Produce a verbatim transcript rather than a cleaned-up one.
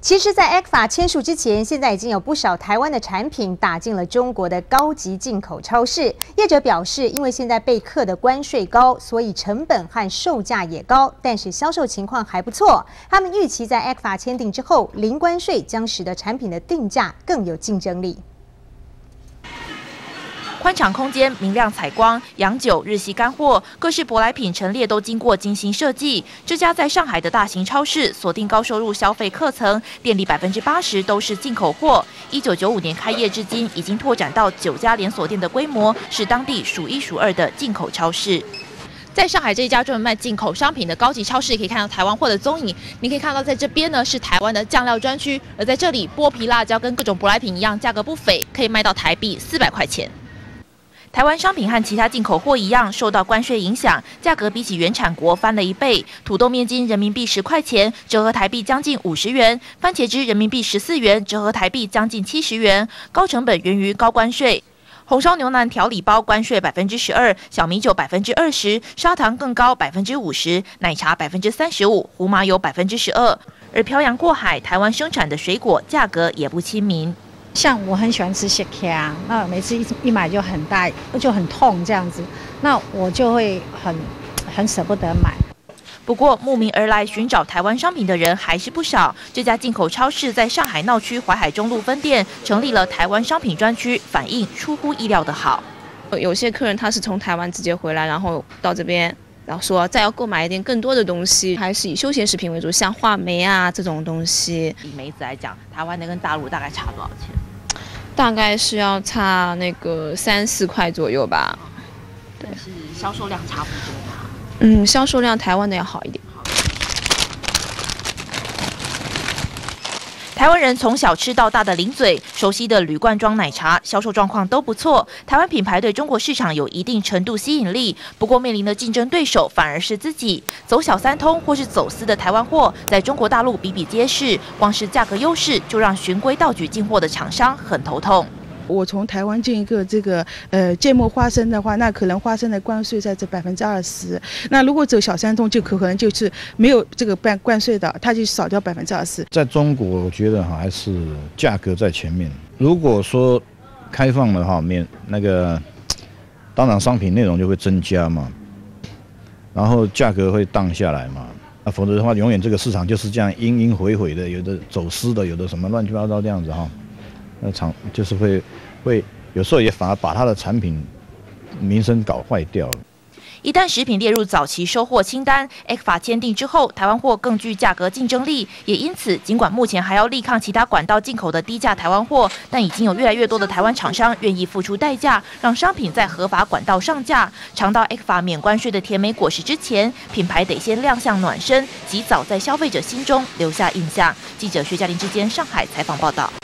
其实，在 E C F A 签署之前，现在已经有不少台湾的产品打进了中国的高级进口超市。业者表示，因为现在备课的关税高，所以成本和售价也高，但是销售情况还不错。他们预期在 E C F A 签订之后，零关税将使得产品的定价更有竞争力。 宽敞空间、明亮采光、洋酒、日系干货，各式舶来品陈列都经过精心设计。这家在上海的大型超市锁定高收入消费客层，店里百分之八十都是进口货。一九九五年开业至今，已经拓展到九家连锁店的规模，是当地数一数二的进口超市。 在上海这一家专门卖进口商品的高级超市，可以看到台湾货的踪影。你可以看到，在这边呢是台湾的酱料专区，而在这里，剥皮辣椒跟各种舶来品一样，价格不菲，可以卖到台币四百块钱。 台湾商品和其他进口货一样，受到关税影响，价格比起原产国翻了一倍。土豆面筋人民币十块钱，折合台币将近五十元；番茄汁人民币十四元，折合台币将近七十元。高成本源于高关税。红烧牛腩调理包关税百分之十二，小米酒百分之二十，砂糖更高百分之五十，奶茶百分之三十五，胡麻油百分之十二。而漂洋过海，台湾生产的水果价格也不亲民。 像我很喜欢吃蟹壳，那每次一一买就很大，就很痛这样子，那我就会很很舍不得买。 不过慕名而来寻找台湾商品的人还是不少。这家进口超市在上海闹区淮海中路分店成立了台湾商品专区，反应出乎意料的好。 有些客人他是从台湾直接回来，然后到这边。 然后说再要购买一点更多的东西，还是以休闲食品为主，像话梅啊这种东西。 以梅子来讲，台湾的跟大陆大概差多少钱？ 大概是要差那个三四块左右吧。 对，是销售量差不多吗？ 嗯，销售量台湾的要好一点。 台湾人从小吃到大的零嘴，熟悉的铝罐装奶茶销售状况都不错。台湾品牌对中国市场有一定程度吸引力，不过面临的竞争对手反而是自己。走小三通或是走私的台湾货，在中国大陆比比皆是，光是价格优势就让循规蹈矩进货的厂商很头痛。 我从台湾进一个这个呃芥末花生的话，那可能花生的关税在这百分之二十。那如果走小三通，就可能就是没有这个关关税的，它就少掉百分之二十。 在中国，我觉得哈还是价格在前面。如果说开放了哈，面那个当然商品内容就会增加嘛，然后价格会荡下来嘛。那否则的话，永远这个市场就是这样阴阴晦晦的，有的走私的，有的什么乱七八糟这样子哈。 那厂就是会会有时候也反而把它的产品名声搞坏掉了。 一旦食品列入早期收货清单 ，E C F A 签订之后，台湾货更具价格竞争力。也因此，尽管目前还要力抗其他管道进口的低价台湾货，但已经有越来越多的台湾厂商愿意付出代价，让商品在合法管道上架。尝到 E C F A 免关税的甜美果实之前，品牌得先亮相暖身，及早在消费者心中留下印象。记者薛嘉玲之间上海采访报道。